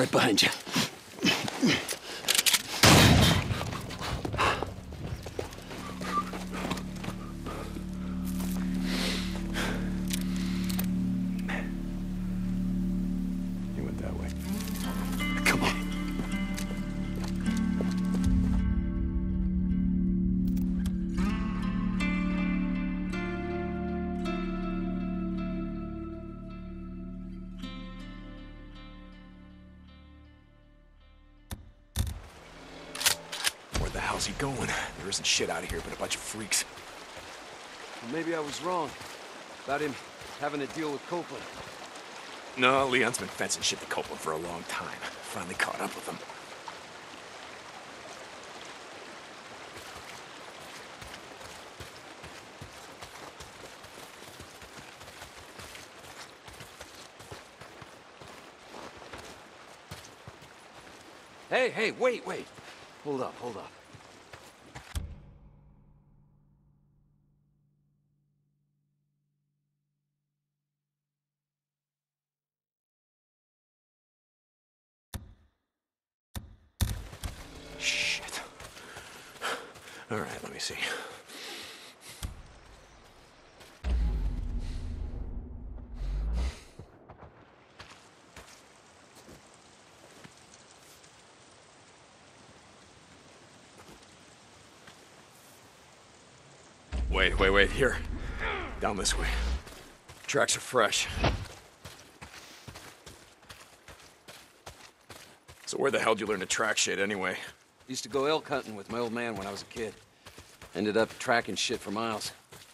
right behind you. He went that way. Come on. Where the hell's he going? There isn't shit out of here but a bunch of freaks. Well, maybe I was wrong about him having to deal with Copeland. No, Leon's been fencing shit to Copeland for a long time. Finally caught up with him. Hey, wait. Hold up. Shit. All right, let me see. Wait, here. Down this way. Tracks are fresh. So where the hell did you learn to track shit anyway? Used to go elk hunting with my old man when I was a kid. Ended up tracking shit for miles.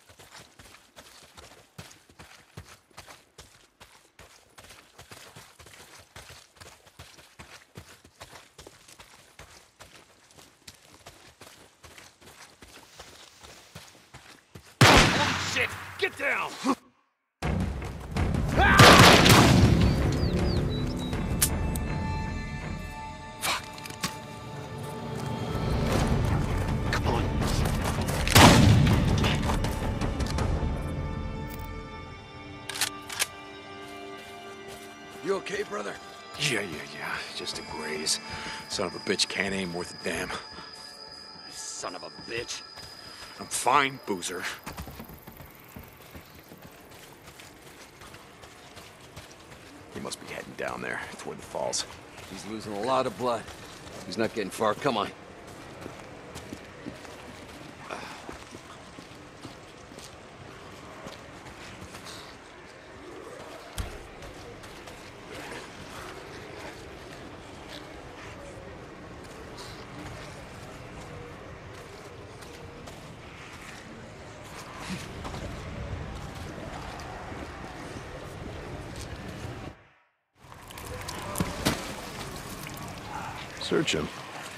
Shit! Get down! You okay, brother? Yeah. Just a graze. Son of a bitch can't aim worth a damn. Son of a bitch. I'm fine, Boozer. He must be heading down there, toward the falls. He's losing a lot of blood. He's not getting far. Come on. Search him.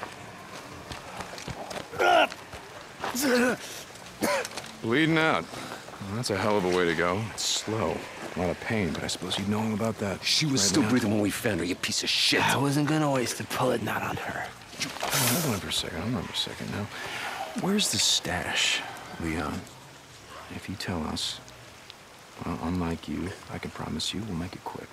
Bleeding out. Well, that's a hell of a way to go. It's slow. A lot of pain, but I suppose you know all about that. She was still breathing when we found her, you piece of shit. I wasn't gonna waste a bullet, not on her. Hold on for a second. Hold on for a second now. Where's the stash, Leon? If you tell us, well, unlike you, I can promise you we'll make it quick.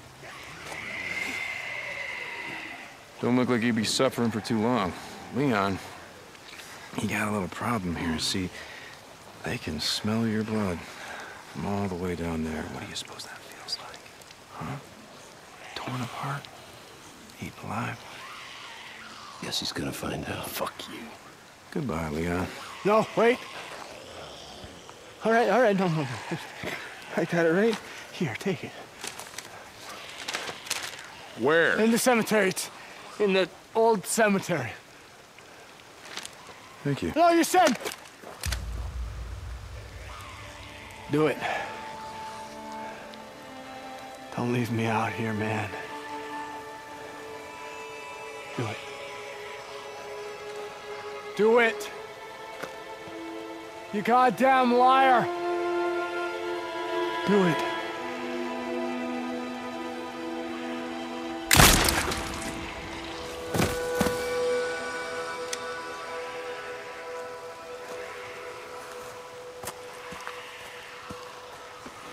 Don't look like you'd be suffering for too long. Leon, you got a little problem here. See, they can smell your blood from all the way down there. What do you suppose that feels like? Huh? Torn apart? Eaten alive? Guess he's gonna find out. Fuck you. Goodbye, Leon. No, wait. All right, no. I got it right here, take it. Where? In the cemetery. It's in the old cemetery. Thank you. No, you said... Do it. Don't leave me out here, man. Do it. Do it! You goddamn liar! Do it.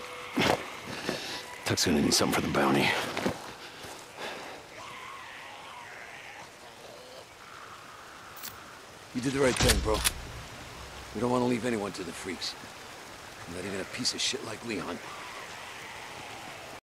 Tuck's gonna need something for the bounty. did the right thing, bro. We don't want to leave anyone to the freaks. Not even a piece of shit like Leon.